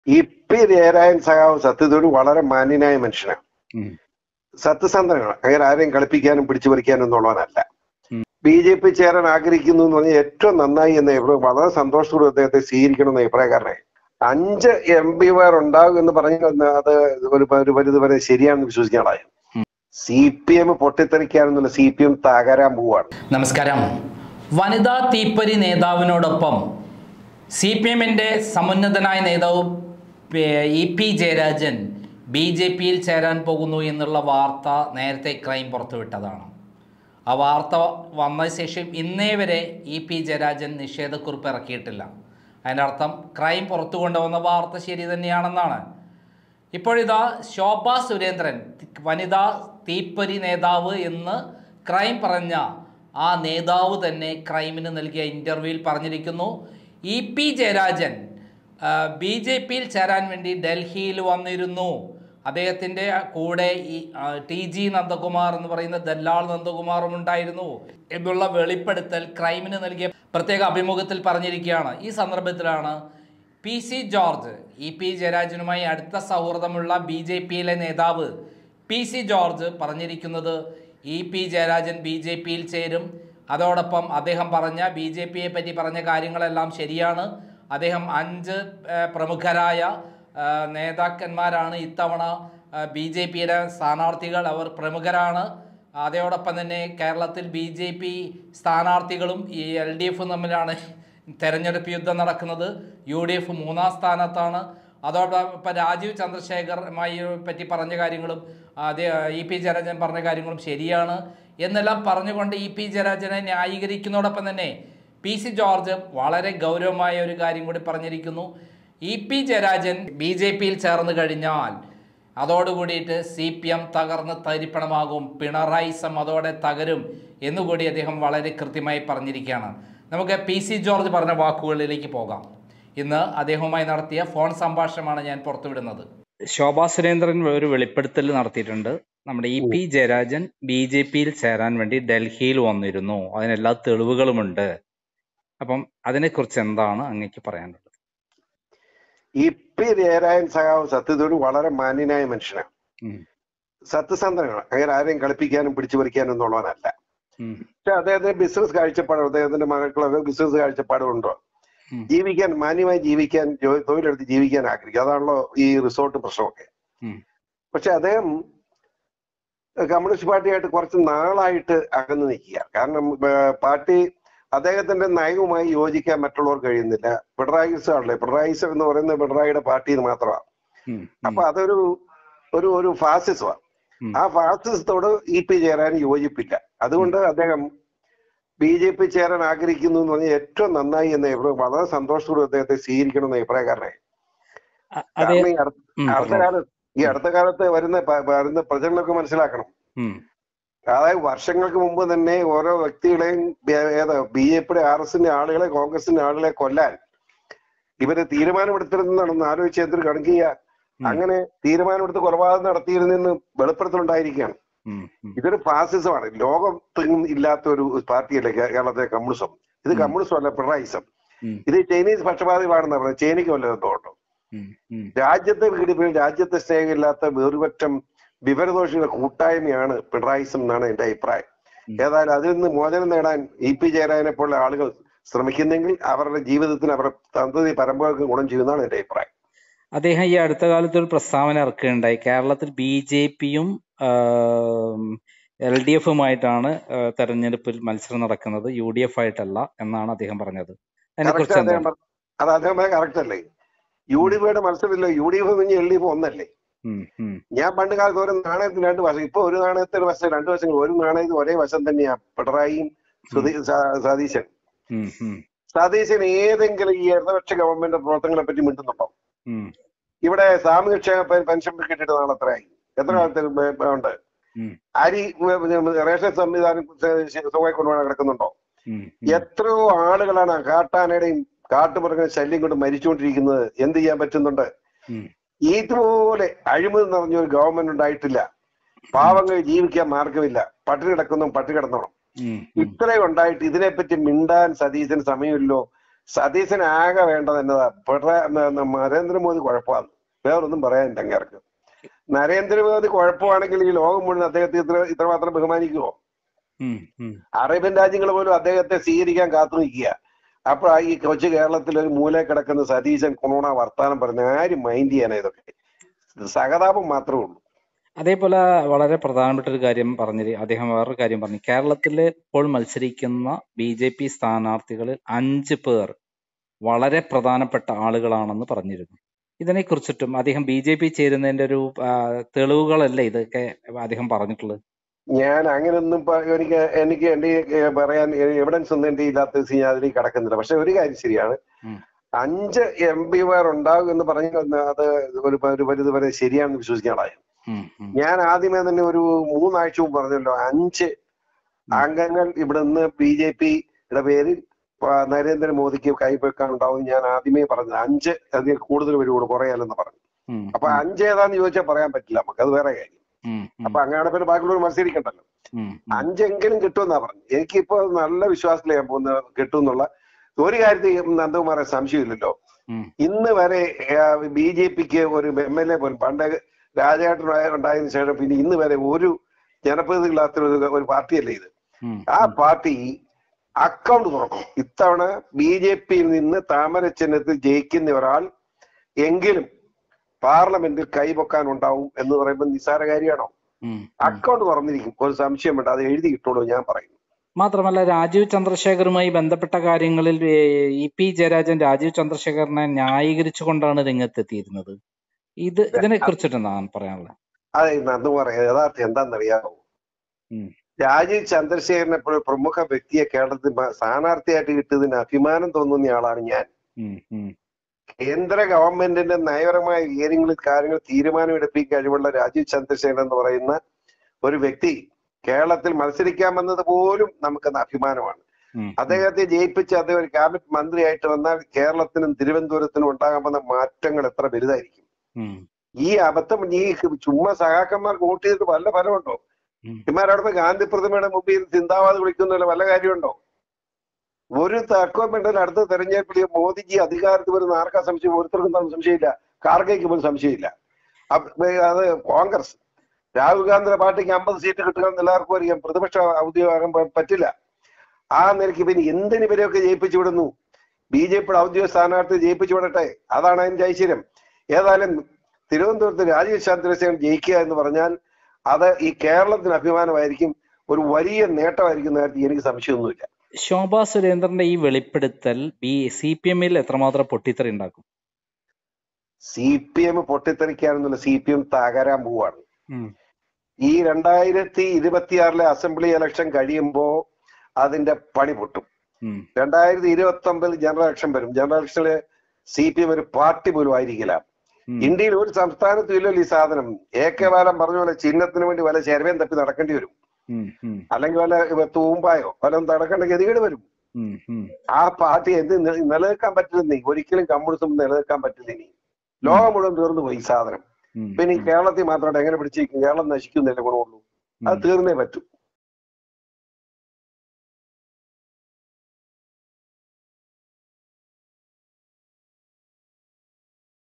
ഈ പി ജയരാജൻ സഖാവ് സത്യത്തോട് വളരെ മാന്യനായ മനുഷ്യനാണ്, സത്യസന്ധനാണ്. അങ്ങനെ ആരെയും കളിപ്പിക്കാനും പിടിച്ചു പറിക്കാനും എന്നുള്ളവനല്ല. BJP ചേരാൻ ആഗ്രഹിക്കുന്നു എന്ന് പറഞ്ഞാൽ ഏറ്റവും നന്നായി എന്ന വളരെ സന്തോഷത്തോടെ അദ്ദേഹത്തെ സ്വീകരിക്കണമെന്ന അഭിപ്രായക്കാരനായി. 5 MP ഉണ്ടാകും എന്ന് പറഞ്ഞു അത് ഒരു പരിധി വരെ ശരിയാണെന്ന് വിശ്വസിക്കാനായി. CPM പൊട്ടിത്തെറിക്കാനെന്നുള്ള CPM തകരാൻ പോവാണ്. നമസ്കാരം. വനിതാ തീപ്പൊരി നേതാവിനോടൊപ്പം CPMന്റെ സമുന്നതനായ നേതാവ് EP ജയരാജൻ BJPയിൽ ചേരാൻ പോകുന്നു എന്നുള്ള വാർത്ത നേരത്തെ ക്രൈം പുറത്തുവിട്ടതാണ്. ആ വാർത്ത വന്ന ശേഷം ഇന്നേ വരെ EP ജയരാജൻ നിഷേധക്കുറിപ്പ് ഇറക്കിയിട്ടില്ല. അതിനർത്ഥം ക്രൈം പുറത്തു കൊണ്ടുവന്ന വാർത്ത ശരി തന്നെയാണെന്നാണ്. ഇപ്പോഴിതാ ശോഭാ സുരേന്ദ്രൻ വനിതാ തീപ്പൊരി നേതാവ് എന്ന് ക്രൈം പറഞ്ഞ ആ നേതാവ് തന്നെ ക്രൈമിന് നൽകിയ ഇൻ്റർവ്യൂവിൽ പറഞ്ഞിരിക്കുന്നു, EP ജയരാജൻ BJPയിൽ ചേരാൻ വേണ്ടി ഡൽഹിയിൽ വന്നിരുന്നു. അദ്ദേഹത്തിൻ്റെ കൂടെ ഈ TG നന്ദകുമാർ എന്ന് പറയുന്ന ദല്ലാൾ നന്ദകുമാറും ഉണ്ടായിരുന്നു എന്നുള്ള വെളിപ്പെടുത്തൽ ക്രൈമിന് നൽകിയ പ്രത്യേക അഭിമുഖത്തിൽ പറഞ്ഞിരിക്കുകയാണ്. ഈ സന്ദർഭത്തിലാണ് PC ജോർജ്, EP ജയരാജനുമായി അടുത്ത സൗഹൃദമുള്ള BJPയിലെ നേതാവ് PC ജോർജ് പറഞ്ഞിരിക്കുന്നത് EP ജയരാജൻ BJPയിൽ ചേരും. അതോടൊപ്പം അദ്ദേഹം പറഞ്ഞ BJPയെ പറ്റി പറഞ്ഞ കാര്യങ്ങളെല്ലാം ശരിയാണ്. അദ്ദേഹം 5 പ്രമുഖരായ നേതാക്കന്മാരാണ് ഇത്തവണ BJPയുടെ സ്ഥാനാർത്ഥികൾ. അവർ പ്രമുഖരാണ്. അതോടൊപ്പം തന്നെ കേരളത്തിൽ BJP സ്ഥാനാർത്ഥികളും ഈ LDFും തമ്മിലാണ് തെരഞ്ഞെടുപ്പ് യുദ്ധം നടക്കുന്നത്. UDF 3ാം സ്ഥാനത്താണ്. അതോടൊപ്പം രാജീവ് ചന്ദ്രശേഖറുമായി പറ്റി പറഞ്ഞ കാര്യങ്ങളും EP ജയരാജൻ പറഞ്ഞ കാര്യങ്ങളും ശരിയാണ് എന്നെല്ലാം പറഞ്ഞുകൊണ്ട് EP ജയരാജനെ ന്യായീകരിക്കുന്നതോടൊപ്പം തന്നെ PC ജോർജ് വളരെ ഗൗരവമായ ഒരു കാര്യം കൂടി പറഞ്ഞിരിക്കുന്നു. EP ജയരാജൻ BJPയിൽ ചേർന്ന് കഴിഞ്ഞാൽ അതോടുകൂടിയിട്ട് CPM തകർന്ന് തരിപ്പണമാകും, പിണറായിസം അതോടെ തകരും എന്നുകൂടി അദ്ദേഹം വളരെ കൃത്യമായി പറഞ്ഞിരിക്കുകയാണ്. നമുക്ക് PC ജോർജ് പറഞ്ഞ വാക്കുകളിലേക്ക് പോകാം. ഇന്ന് അദ്ദേഹവുമായി നടത്തിയ ഫോൺ സംഭാഷണമാണ് ഞാൻ പുറത്തുവിടുന്നത്. ശോഭാ സുരേന്ദ്രൻ ഒരു വെളിപ്പെടുത്തൽ നടത്തിയിട്ടുണ്ട്. നമ്മുടെ EP ജയരാജൻ BJPയിൽ ചേരാൻ വേണ്ടി ഡൽഹിയിൽ വന്നിരുന്നു, അതിനെല്ലാ തെളിവുകളുമുണ്ട്. അപ്പം അതിനെക്കുറിച്ച് എന്താണ് അങ്ങേക്ക് പറയാനുള്ളത്? EP ജയരാജൻ സഖാവ് സത്യത്തോട് വളരെ മാന്യനായ മനുഷ്യനാണ്, സത്യസന്ധനാണ്. അങ്ങനെ ആരെയും കളിപ്പിക്കാനും പിടിച്ചു പറിക്കാനും എന്നുള്ളവനല്ല. പക്ഷെ അദ്ദേഹത്തിന് ബിസിനസ് കാഴ്ചപ്പാട്, അദ്ദേഹത്തിന്റെ മകൾക്കൊക്കെ ബിസിനസ് കാഴ്ചപ്പാടുണ്ടോ, ജീവിക്കാൻ മാന്യമായി ജീവിക്കാൻ, തൊഴിലെടുത്ത് ജീവിക്കാൻ ആഗ്രഹിക്കും. അതാണല്ലോ ഈ റിസോർട്ട് പ്രശ്നമൊക്കെ. പക്ഷെ അദ്ദേഹം കമ്മ്യൂണിസ്റ്റ് പാർട്ടിയായിട്ട് കുറച്ച് നാളായിട്ട് അകന്നു നിൽക്കുക. കാരണം പാർട്ടി അദ്ദേഹത്തിന്റെ നയവുമായി യോജിക്കാൻ മറ്റുള്ളവർക്ക് കഴിയുന്നില്ല. പിണറായിസം എന്ന് പറയുന്നത് പിണറായിയുടെ പാർട്ടി മാത്രമാണ്. അപ്പൊ അതൊരു ഒരു ഫാസിസമാണ്. ആ ഫാസിസത്തോട് EP ചേരാൻ യോജിപ്പില്ല. അതുകൊണ്ട് അദ്ദേഹം BJP ചേരാൻ ആഗ്രഹിക്കുന്നു എന്ന് പറഞ്ഞാൽ ഏറ്റവും നന്നായി എന്ന വളരെ സന്തോഷത്തോടെ അദ്ദേഹത്തെ സ്വീകരിക്കണമെന്ന അഭിപ്രായക്കാരനായി. കാരണം ഈ അടുത്ത കാലത്ത് വരുന്ന പ്രചരണമൊക്കെ മനസ്സിലാക്കണം. അതായത് വർഷങ്ങൾക്ക് മുമ്പ് തന്നെ ഓരോ വ്യക്തികളെയും BJPയുടെ RSന്റെ ആളുകളെ, കോൺഗ്രസിന്റെ ആളുകളെ കൊല്ലാൻ ഇവര് തീരുമാനമെടുത്തിരുന്നതാണെന്ന് ആലോചിച്ച് എന്തൊരു കണക്കിയ. അങ്ങനെ തീരുമാനമെടുത്ത് കൊലപാതകം നടത്തിയിരുന്നെന്ന് വെളിപ്പെടുത്തലുണ്ടായിരിക്കുകയാണ്. ഇതൊരു ഫാസിസമാണ്. ലോകത്തെങ്ങും ഇല്ലാത്ത ഒരു പാർട്ടിയല്ലേ കേരളത്തിലെ കമ്മ്യൂണിസം. ഇത് കമ്മ്യൂണിസം അല്ല, പിണറായിസം. ഇത് ചൈനീസ് പക്ഷപാതികളാണെന്ന് പറഞ്ഞത്. ചൈനയ്ക്ക് വല്ലതുണ്ടോ? രാജ്യത്തെ സ്നേഹമില്ലാത്ത വേറുപറ്റം വിവരദോഷിയുടെ കൂട്ടായ്മയാണ് പിണറായിസം എന്നാണ് എന്റെ അഭിപ്രായം. ഏതായാലും അതിൽ നിന്ന് മോചനം നേടാൻ EP ജയരാജനെ പോലുള്ള ആളുകൾ ശ്രമിക്കുന്നെങ്കിൽ അവരുടെ ജീവിതത്തിന് അവരുടെ സന്തതി പരമ്പരകൾക്ക് ഗുണം ചെയ്യുന്നതാണ് എന്റെ അഭിപ്രായം. അദ്ദേഹം ഈ അടുത്ത കാലത്ത് ഒരു പ്രസ്താവന ഇറക്കുകയുണ്ടായി. കേരളത്തിൽ BJPയും LDFുമായിട്ടാണ് തെരഞ്ഞെടുപ്പിൽ മത്സരം നടക്കുന്നത്, UDF ആയിട്ടല്ല എന്നാണ് അദ്ദേഹം പറഞ്ഞത്. അത് അദ്ദേഹം കറക്റ്റ് അല്ലേ? UDFയുടെ മത്സരമില്ല. UDF LDF ഒന്നല്ലേ? ഞാൻ പണ്ട് കാലത്ത് ഒരു നാണയത്തിന് 2 വശം, ഇപ്പൊ ഒരു നാണയത്തിന് വശം 2 വശങ്ങൾ, ഒരു നാണയത്തിന് ഒരേ വശം തന്നെയാ പിണറായിയും സതീശൻ ഏതെങ്കിലും ഈ ഇടതുപക്ഷ ഗവൺമെന്റ് പ്രവർത്തനങ്ങളെ പറ്റി മിണ്ടുന്നുണ്ടോ? ഇവിടെ സാമൂഹ്യക്ഷേമ പെൻഷൻ കിട്ടിയിട്ട് നാളെ എത്രയായി? എത്ര കാലത്ത് ഉണ്ട്? അരി റേഷൻ സംവിധാനം സുഖമായി കൊണ്ടുപോകാൻ കിടക്കുന്നുണ്ടോ? എത്രയോ ആളുകളാണ് കാട്ടാനയുടെയും കാട്ടുമൃഗങ്ങളുടെ ശല്യം കൊണ്ട് മരിച്ചുകൊണ്ടിരിക്കുന്നത്. എന്ത് ചെയ്യാൻ പറ്റുന്നുണ്ട്? ഇതുപോലെ അഴിമതി നിറഞ്ഞ ഒരു ഗവൺമെന്റ് ഉണ്ടായിട്ടില്ല. പാവങ്ങൾ ജീവിക്കാൻ മാർഗമില്ല, പട്ടിണി കിടന്നോണം. ഇത്രയും ഉണ്ടായിട്ട് ഇതിനെപ്പറ്റി മിണ്ടാൻ സതീശന് സമയമില്ലോ. സതീശന് ആകെ വേണ്ടത് എന്നതാ നരേന്ദ്രമോദി കുഴപ്പമാണ്, വേറൊന്നും പറയാനില്ല അങ്ങേർക്ക്. നരേന്ദ്രമോദി കുഴപ്പമാണെങ്കിൽ ഈ ലോകം മുഴുവൻ അദ്ദേഹത്തെ ഇത്രമാത്രം ബഹുമാനിക്കുമോ? അറേബ്യൻ രാജ്യങ്ങൾ പോലും അദ്ദേഹത്തെ സ്വീകരിക്കാൻ കാത്തു നിൽക്കുക. അപ്പൊ ഈ കൊച്ചു കേരളത്തിൽ ഒരു മൂലയിൽ കിടക്കുന്ന സതീശൻ കൊണോണ വർത്താനം പറഞ്ഞ ആരും മൈൻഡ് ചെയ്യാനാ? ഇതൊക്കെ സഹതാപം മാത്രമേ ഉള്ളൂ. അതേപോലെ വളരെ പ്രധാനപ്പെട്ട ഒരു കാര്യം പറഞ്ഞത് അദ്ദേഹം വേറൊരു കാര്യം പറഞ്ഞു. കേരളത്തിൽ ഇപ്പോൾ മത്സരിക്കുന്ന BJP സ്ഥാനാർത്ഥികളിൽ 5 പേർ വളരെ പ്രധാനപ്പെട്ട ആളുകളാണെന്ന് പറഞ്ഞിരുന്നു. ഇതിനെ കുറിച്ചിട്ടും അദ്ദേഹം BJP ചേരുന്നതിന്റെ ഒരു തെളിവുകളല്ലേ ഇതൊക്കെ അദ്ദേഹം പറഞ്ഞിട്ടുള്ളത്? ഞാൻ അങ്ങനെയൊന്നും എനിക്ക് എന്റെ പറയാൻ എവിഡൻസ് ഒന്നും എന്റെ ഇല്ലാത്ത ഞാൻ അതിലേക്ക് കടക്കുന്നില്ല. പക്ഷെ ഒരു കാര്യം ശരിയാണ്, 5 MP ഉണ്ടാകും എന്ന് പറഞ്ഞു അത് ഒരു പരിധി വരെ ശരിയാണെന്ന് വിശ്വസിക്കാനായി. ഞാൻ ആദ്യമേ തന്നെ ഒരു 3 ആഴ്ച മുമ്പ് പറഞ്ഞല്ലോ, 5 അംഗങ്ങൾ ഇവിടെ നിന്ന് BJPയുടെ പേരിൽ നരേന്ദ്രമോദിക്ക് കൈവെക്കാൻ ഉണ്ടാവും. ഞാൻ ആദ്യമേ പറഞ്ഞത് 5 അതിൽ കൂടുതൽ വരുള്ളൂ, കുറയാലെന്ന് പറഞ്ഞു. അപ്പൊ 5 ഏതാന്ന് ചോദിച്ചാൽ പറയാൻ പറ്റില്ല, നമുക്ക് അത് വേറെ കാര്യം. അപ്പൊ അങ്ങനെയാണ് പിന്നെ ബാക്കിയുള്ളവർ മത്സരിക്കണ്ടല്ലോ. 5 കിട്ടുമെന്നാ പറഞ്ഞു. എനിക്കിപ്പോ നല്ല വിശ്വാസത്തിലേ ഞാൻ പോകുന്ന കിട്ടും എന്നുള്ള ഒരു കാര്യത്തിൽ നന്ദകുമാറെ സംശയമില്ലല്ലോ. ഇന്ന് വരെ BJPക്ക് ഒരു MLA പോലും, പണ്ട് രാജേട്ടൻ ഉണ്ടായതിനു ശേഷം പിന്നെ ഇന്ന് വരെ ഒരു ജനപ്രതിനിധിയില്ലാത്ത ഒരു പാർട്ടിയല്ലേ ഇത്. ആ പാർട്ടി അക്കൗണ്ട് തുറക്കും. ഇത്തവണ BJPയിൽ നിന്ന് താമര ചിഹ്നത്തിൽ ജയിക്കുന്ന ഒരാൾ എങ്കിലും പാർലമെന്റിൽ കൈപൊക്കാൻ ഉണ്ടാവും എന്ന് പറയുമ്പോൾ നിസ്സാര കാര്യമാണോ? അക്കൗണ്ട് തുറന്നിരിക്കും, ഒരു സംശയം വേണ്ട, അത് എഴുതി കിട്ടുള്ളൂ ഞാൻ പറയുന്നു. മാത്രമല്ല, രാജീവ് ചന്ദ്രശേഖറുമായി ബന്ധപ്പെട്ട കാര്യങ്ങളിൽ EP ജയരാജൻ രാജീവ് ചന്ദ്രശേഖരനെ ന്യായീകരിച്ചുകൊണ്ടാണ് രംഗത്തെത്തിയിരുന്നത്. ഇതിനെ കുറിച്ചിട്ട് എന്താണ് പറയാനുള്ളത്? അതെ, നന്ദു പറയാം. യഥാർത്ഥം എന്താണെന്നറിയാമോ? രാജീവ് ചന്ദ്രശേഖരനെ എപ്പോഴും പ്രമുഖ വ്യക്തിയെ കേരളത്തിൽ സ്ഥാനാർത്ഥിയായിട്ട് കിട്ടിയതിന് അഭിമാനം തോന്നുന്ന ആളാണ് ഞാൻ. കേന്ദ്ര ഗവൺമെന്റിന്റെ നയപരമായ കാര്യങ്ങൾ തീരുമാനമെടുപ്പിക്കാൻ കഴിവുള്ള രാജീവ് ചന്ദ്രശേഖരൻ എന്ന് പറയുന്ന ഒരു വ്യക്തി കേരളത്തിൽ മത്സരിക്കാമെന്നത് പോലും നമുക്കത് അഭിമാനമാണ്. അദ്ദേഹത്തെ ജയിപ്പിച്ച് അദ്ദേഹം ഒരു ക്യാബിനറ്റ് മന്ത്രിയായിട്ട് വന്നാൽ കേരളത്തിനും തിരുവനന്തപുരത്തിനും ഉണ്ടാകാവുന്ന മാറ്റങ്ങൾ എത്ര വലുതായിരിക്കും. ഈ അബദ്ധം ഈ ചുമ്മാ സഹാക്കന്മാർക്ക് വോട്ട് ചെയ്തിട്ട് വല്ല ഫലമുണ്ടോ? ഇമാരവിടെ ഗാന്ധി പ്രതിമയുടെ മുമ്പിൽ ചിന്താവാദ് വിളിക്കുന്നതിൽ വല്ല കാര്യമുണ്ടോ? ഒരു തർക്കവും വേണ്ടതിൽ അടുത്ത തെരഞ്ഞെടുപ്പിൽ മോദിജി അധികാരത്തിൽ വരുന്ന ആർക്കാ സംശയം? ഒരുത്തർക്കും സംശയമില്ല, ഖാർഗെയ്ക്ക് പോലും സംശയമില്ല. അത് കോൺഗ്രസ്, രാഹുൽ ഗാന്ധിയുടെ പാർട്ടിക്ക് 50 സീറ്റ് കിട്ടുക എന്ന് എല്ലാവർക്കും അറിയാം. പ്രതിപക്ഷ ഔദ്യോഗികം പറ്റില്ല. ആ നിലയ്ക്ക് പിന്നെ എന്തിന് ഇവരെയൊക്കെ ജയിപ്പിച്ചു വിടുന്നു? BJPയുടെ ഔദ്യോഗിക സ്ഥാനാർത്ഥി ജയിപ്പിച്ചു വിടട്ടെ, അതാണ് അതിന്റെ ഐശ്വര്യം. ഏതായാലും തിരുവനന്തപുരത്ത് രാജീവ് ചന്ദ്രശേഖരൻ ജയിക്കുക എന്ന് പറഞ്ഞാൽ അത് ഈ കേരളത്തിന് അഭിമാനമായിരിക്കും, ഒരു വലിയ നേട്ടമായിരിക്കും. നേരത്തെ എനിക്ക് സംശയമൊന്നുമില്ല. ശോഭാ സുരേന്ദ്രന്റെ ഈ വെളിപ്പെടുത്തൽ CPM-ൽ എത്രമാത്രം പൊട്ടിത്തെറി ഉണ്ടാക്കും? CPM പൊട്ടിത്തെറിക്കാനൊന്നുമില്ല, CPM തകരാൻ പോവാണ്. ഈ 2026 അസംബ്ലി ഇലക്ഷൻ കഴിയുമ്പോ അതിന്റെ പണി പൊട്ടും. 2029 ജനറൽ ഇലക്ഷൻ വരും. ജനറൽ ഇലക്ഷനില് CPM ഒരു പാർട്ടി പോലും ആയിരിക്കില്ല. ഇന്ത്യയിൽ ഒരു സംസ്ഥാനത്തും ഇല്ലല്ലോ ഈ സാധനം. AK ബാലൻ പറഞ്ഞ പോലെ ചിഹ്നത്തിന് വേണ്ടി വല്ല ചെരവേം തപ്പി നടക്കേണ്ടി വരും, അല്ലെങ്കിൽ വല്ല തൂമ്പായോ വല്ല നടക്കേണ്ട ഗതികേട് വരും. ആ പാർട്ടി എന്ത് നിലനിൽക്കാൻ പറ്റില്ല, ഒരിക്കലും കമ്മ്യൂണിസം നിലനിൽക്കാൻ പറ്റില്ല. ഇനി ലോകം മുഴുവൻ തീർന്നു പോയി ഈ സാധനം. പിന്നെ ഈ കേരളത്തിൽ മാത്രമായിട്ട് എങ്ങനെ പിടിച്ചിരിക്കും? കേരളം നശിക്കുന്നില്ല ഗുണമുള്ളൂ, അത് തീർന്നേ പറ്റൂ.